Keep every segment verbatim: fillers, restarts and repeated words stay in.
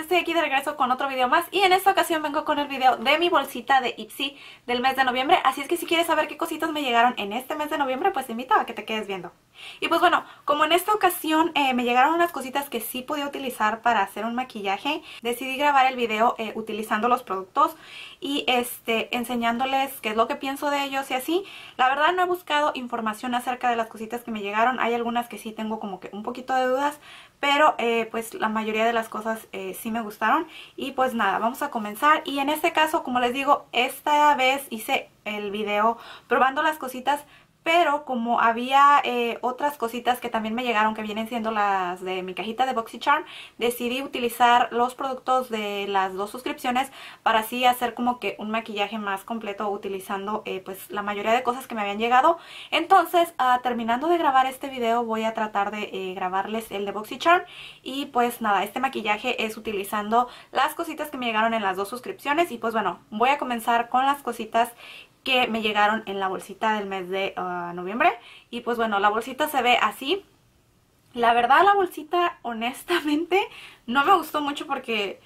estoy aquí de regreso con otro video más y en esta ocasión vengo con el video de mi bolsita de Ipsy del mes de noviembre, así es que si quieres saber qué cositas me llegaron en este mes de noviembre, pues te invito a que te quedes viendo. Y pues bueno, como en esta ocasión eh, me llegaron unas cositas que sí podía utilizar para hacer un maquillaje, decidí grabar el video eh, utilizando los productos y este enseñándoles qué es lo que pienso de ellos y así. La verdad no he buscado información acerca de las cositas que me llegaron, hay algunas que sí tengo como que un poquito de dudas, pero eh, pues la mayoría de las cosas eh, sí me gustaron. Y pues nada, vamos a comenzar. Y en este caso, como les digo, esta vez hice el video probando las cositas, pero como había eh, otras cositas que también me llegaron que vienen siendo las de mi cajita de BoxyCharm, decidí utilizar los productos de las dos suscripciones para así hacer como que un maquillaje más completo utilizando eh, pues la mayoría de cosas que me habían llegado. Entonces uh, terminando de grabar este video voy a tratar de eh, grabarles el de BoxyCharm. Y pues nada, este maquillaje es utilizando las cositas que me llegaron en las dos suscripciones. Y pues bueno, voy a comenzar con las cositas que me llegaron en la bolsita del mes de uh, noviembre. Y pues bueno, la bolsita se ve así. La verdad la bolsita honestamente no me gustó mucho porque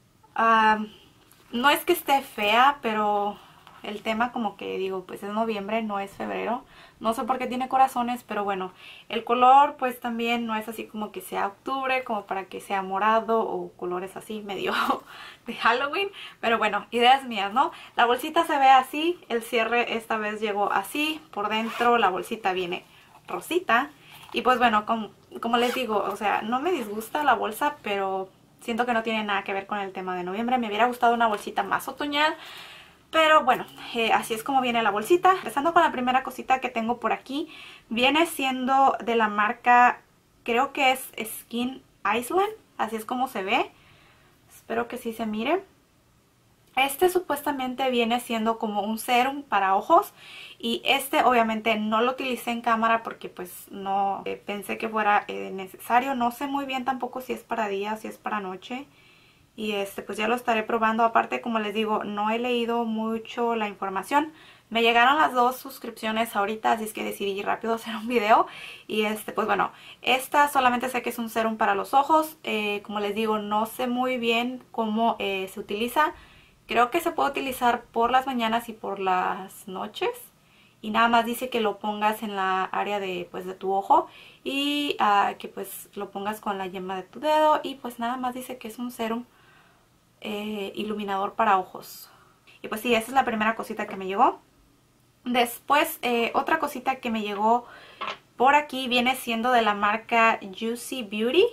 uh, no es que esté fea, pero el tema como que digo, pues es noviembre, no es febrero. No sé por qué tiene corazones, pero bueno, el color pues también no es así como que sea octubre, como para que sea morado o colores así medio de Halloween. Pero bueno, ideas mías, ¿no? La bolsita se ve así, el cierre esta vez llegó así, por dentro la bolsita viene rosita. Y pues bueno, como, como les digo, o sea, no me disgusta la bolsa, pero siento que no tiene nada que ver con el tema de noviembre. Me hubiera gustado una bolsita más otoñal. Pero bueno, eh, así es como viene la bolsita. Empezando con la primera cosita que tengo por aquí. Viene siendo de la marca, creo que es Skin Island. Así es como se ve. Espero que sí se mire. Este supuestamente viene siendo como un serum para ojos. Y este obviamente no lo utilicé en cámara porque pues no eh, pensé que fuera eh, necesario. No sé muy bien tampoco si es para día o si es para noche. Y este pues ya lo estaré probando. Aparte, como les digo, no he leído mucho la información. Me llegaron las dos suscripciones ahorita, así es que decidí rápido hacer un video. Y este pues bueno, esta solamente sé que es un serum para los ojos. Eh, como les digo, no sé muy bien cómo eh, se utiliza. Creo que se puede utilizar por las mañanas y por las noches. Y nada más dice que lo pongas en la área de, pues, de tu ojo. Y uh, que pues lo pongas con la yema de tu dedo. Y pues nada más dice que es un serum Eh, iluminador para ojos. Y pues sí, esa es la primera cosita que me llegó. Después eh, otra cosita que me llegó por aquí viene siendo de la marca Juicy Beauty.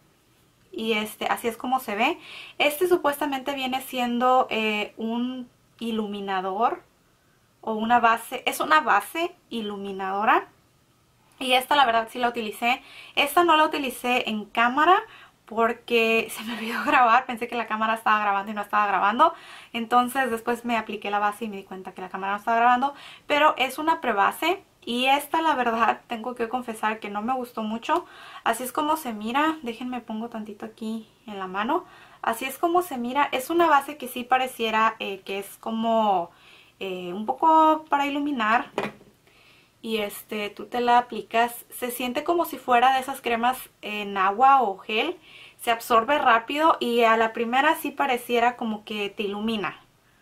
Y este así es como se ve. Este supuestamente viene siendo eh, un iluminador o una base. Es una base iluminadora. Y esta la verdad sí la utilicé. Esta no la utilicé en cámara porque se me olvidó grabar. Pensé que la cámara estaba grabando y no estaba grabando. Entonces después me apliqué la base y me di cuenta que la cámara no estaba grabando. Pero es una prebase. Y esta la verdad tengo que confesar que no me gustó mucho. Así es como se mira. Déjenme pongo tantito aquí en la mano. Así es como se mira. Es una base que sí pareciera eh, que es como eh, un poco para iluminar. Y este, tú te la aplicas, se siente como si fuera de esas cremas en agua o gel. Se absorbe rápido y a la primera sí pareciera como que te ilumina.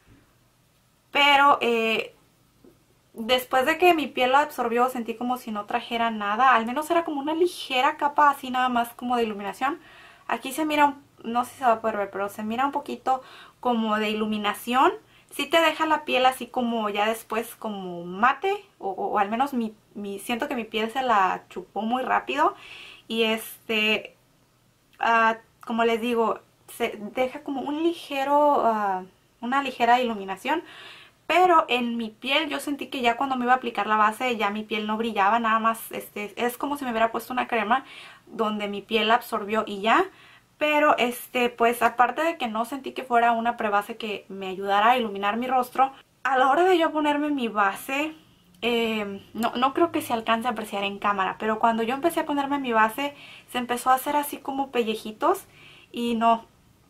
Pero eh, después de que mi piel la absorbió sentí como si no trajera nada. Al menos era como una ligera capa así nada más como de iluminación. Aquí se mira, un, no sé si se va a poder ver, pero se mira un poquito como de iluminación. Sí te deja la piel así como ya después como mate, o, o al menos mi, mi, siento que mi piel se la chupó muy rápido. Y este, uh, como les digo, se deja como un ligero, uh, una ligera iluminación. Pero en mi piel yo sentí que ya cuando me iba a aplicar la base ya mi piel no brillaba, nada más este, es como si me hubiera puesto una crema donde mi piel la absorbió y ya. Pero este pues aparte de que no sentí que fuera una prebase que me ayudara a iluminar mi rostro, a la hora de yo ponerme mi base, eh, no, no creo que se alcance a apreciar en cámara, pero cuando yo empecé a ponerme mi base se empezó a hacer así como pellejitos y no,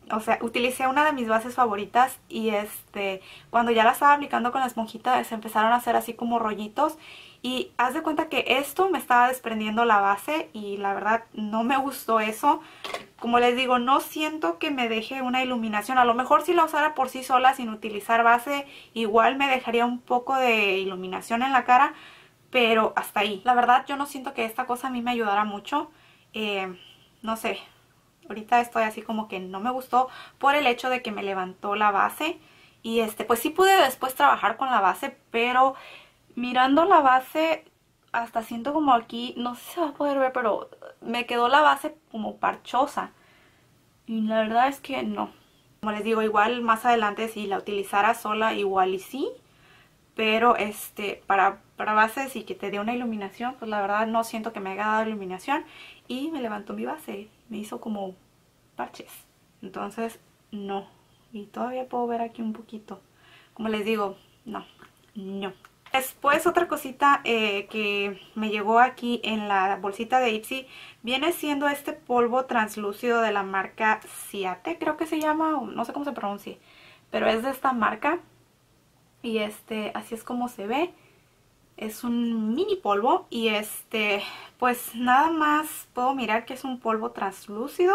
o sea, utilicé una de mis bases favoritas y este, cuando ya la estaba aplicando con la esponjita se empezaron a hacer así como rollitos. Y haz de cuenta que esto me estaba desprendiendo la base y la verdad no me gustó eso. Como les digo, no siento que me deje una iluminación. A lo mejor si la usara por sí sola sin utilizar base, igual me dejaría un poco de iluminación en la cara, pero hasta ahí. La verdad yo no siento que esta cosa a mí me ayudara mucho. Eh, no sé, ahorita estoy así como que no me gustó por el hecho de que me levantó la base. Y este, pues sí pude después trabajar con la base, pero mirando la base hasta siento como aquí, no sé si se va a poder ver, pero me quedó la base como parchosa. Y la verdad es que no. Como les digo, igual más adelante si la utilizara sola, igual y sí. Pero este, para, para bases y que te dé una iluminación, pues la verdad no siento que me haya dado iluminación. Y me levantó mi base, me hizo como parches. Entonces, no. Y todavía puedo ver aquí un poquito. Como les digo, no, no. Después otra cosita eh, que me llegó aquí en la bolsita de Ipsy viene siendo este polvo translúcido de la marca Ciate, creo que se llama, o no sé cómo se pronuncia, pero es de esta marca y este, así es como se ve. Es un mini polvo y este, pues nada más puedo mirar que es un polvo translúcido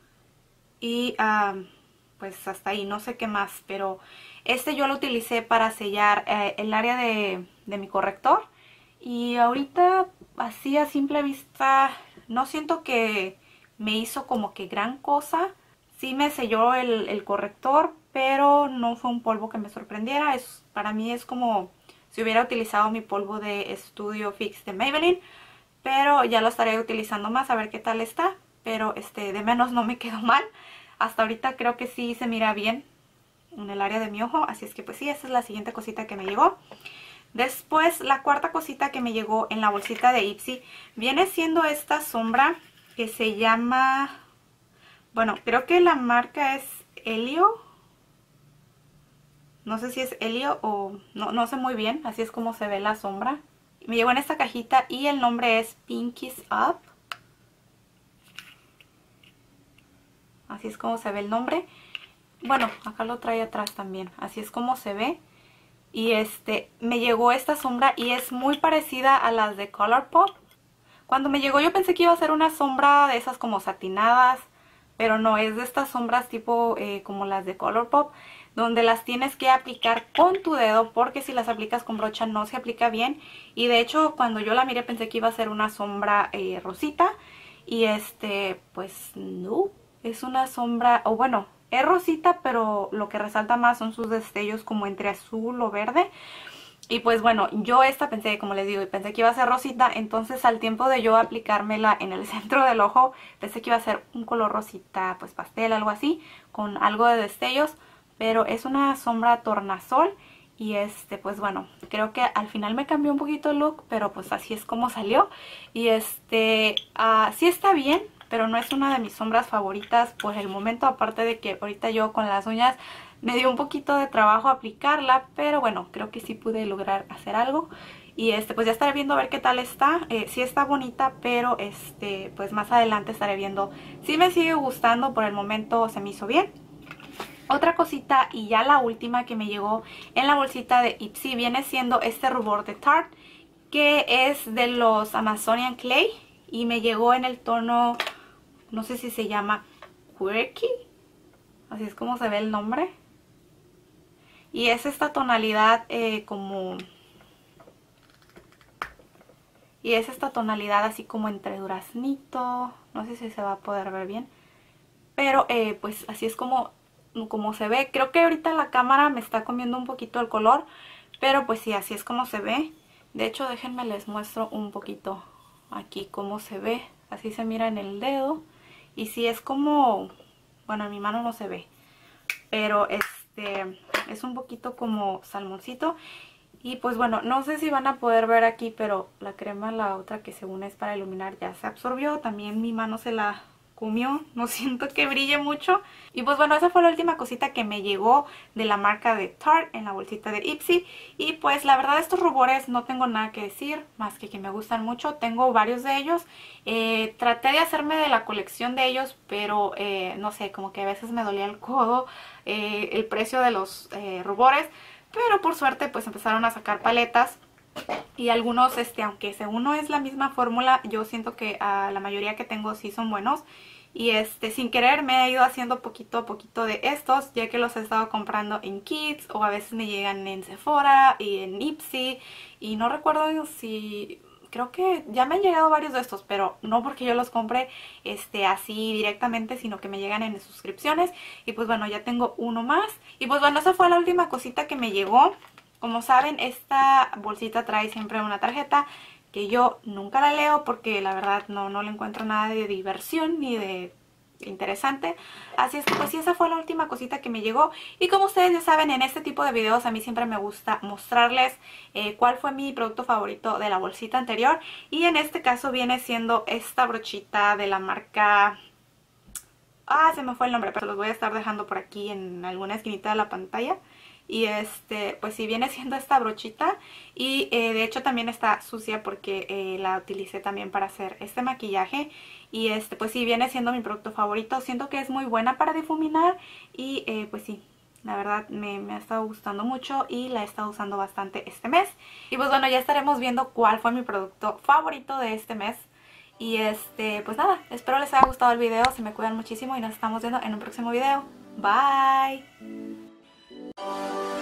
y uh, pues hasta ahí, no sé qué más, pero este yo lo utilicé para sellar eh, el área de, de mi corrector. Y ahorita, así a simple vista, no siento que me hizo como que gran cosa. Sí me selló el, el corrector, pero no fue un polvo que me sorprendiera. Es, para mí es como si hubiera utilizado mi polvo de Studio Fix de Maybelline. Pero ya lo estaré utilizando más, a ver qué tal está. Pero este, de menos no me quedó mal. Hasta ahorita creo que sí se mira bien en el área de mi ojo, así es que pues sí, esta es la siguiente cosita que me llegó. Después la cuarta cosita que me llegó en la bolsita de Ipsy viene siendo esta sombra que se llama, bueno, creo que la marca es Helio, no sé si es Helio o no, no sé muy bien, así es como se ve la sombra. Me llegó en esta cajita y el nombre es Pinkies Up, así es como se ve el nombre. Bueno, acá lo trae atrás también, así es como se ve. Y este, me llegó esta sombra y es muy parecida a las de Colourpop. Cuando me llegó yo pensé que iba a ser una sombra de esas como satinadas, pero no, es de estas sombras tipo eh, como las de Colourpop, donde las tienes que aplicar con tu dedo, porque si las aplicas con brocha no se aplica bien. Y de hecho cuando yo la miré pensé que iba a ser una sombra eh, rosita, y este, pues no, es una sombra, o bueno, es rosita, pero lo que resalta más son sus destellos como entre azul o verde. Y pues bueno, yo esta pensé, como les digo, pensé que iba a ser rosita. Entonces al tiempo de yo aplicármela en el centro del ojo, pensé que iba a ser un color rosita, pues pastel, algo así, con algo de destellos. Pero es una sombra tornasol. Y este, pues bueno, creo que al final me cambió un poquito el look, pero pues así es como salió. Y este, uh, sí está bien, pero no es una de mis sombras favoritas por el momento, aparte de que ahorita yo con las uñas me dio un poquito de trabajo aplicarla, pero bueno, creo que sí pude lograr hacer algo. Y este, pues ya estaré viendo a ver qué tal está. Eh, sí está bonita, pero este, pues más adelante estaré viendo si me sigue gustando. Por el momento se me hizo bien. Otra cosita y ya la última que me llegó en la bolsita de Ipsy viene siendo este rubor de Tarte, que es de los Amazonian Clay y me llegó en el tono, no sé si se llama Quirky, así es como se ve el nombre. Y es esta tonalidad eh, como... Y es esta tonalidad así como entre duraznito, no sé si se va a poder ver bien. Pero eh, pues así es como, como se ve. Creo que ahorita la cámara me está comiendo un poquito el color, pero pues sí, así es como se ve. De hecho, déjenme les muestro un poquito aquí cómo se ve. Así se mira en el dedo. Y sí es como... Bueno, en mi mano no se ve, pero este es un poquito como salmoncito. Y pues bueno, no sé si van a poder ver aquí, pero la crema, la otra que según es para iluminar, ya se absorbió. También mi mano se la Kumio, no siento que brille mucho. Y pues bueno, esa fue la última cosita que me llegó de la marca de Tarte en la bolsita de Ipsy. Y pues la verdad estos rubores no tengo nada que decir, más que que me gustan mucho. Tengo varios de ellos. Eh, traté de hacerme de la colección de ellos, pero eh, no sé, como que a veces me dolía el codo eh, el precio de los eh, rubores. Pero por suerte pues empezaron a sacar paletas. Y algunos, este, aunque según no es la misma fórmula, yo siento que a la mayoría que tengo sí son buenos. Y este, sin querer me he ido haciendo poquito a poquito de estos, ya que los he estado comprando en Kids o a veces me llegan en Sephora y en Ipsy. Y no recuerdo si... creo que ya me han llegado varios de estos, pero no porque yo los compre este, así directamente, sino que me llegan en suscripciones. Y pues bueno, ya tengo uno más. Y pues bueno, esa fue la última cosita que me llegó. Como saben, esta bolsita trae siempre una tarjeta que yo nunca la leo porque la verdad no, no le encuentro nada de diversión ni de interesante. Así es que pues sí, esa fue la última cosita que me llegó. Y como ustedes ya saben, en este tipo de videos a mí siempre me gusta mostrarles eh, cuál fue mi producto favorito de la bolsita anterior. Y en este caso viene siendo esta brochita de la marca... ah, se me fue el nombre, pero los voy a estar dejando por aquí en alguna esquinita de la pantalla. Y este, pues sí, viene siendo esta brochita. Y eh, de hecho también está sucia porque eh, la utilicé también para hacer este maquillaje. Y este, pues sí, viene siendo mi producto favorito. Siento que es muy buena para difuminar. Y eh, pues sí, la verdad me, me ha estado gustando mucho y la he estado usando bastante este mes. Y pues bueno, ya estaremos viendo cuál fue mi producto favorito de este mes. Y este, pues nada, espero les haya gustado el video. Se me cuidan muchísimo y nos estamos viendo en un próximo video. Bye.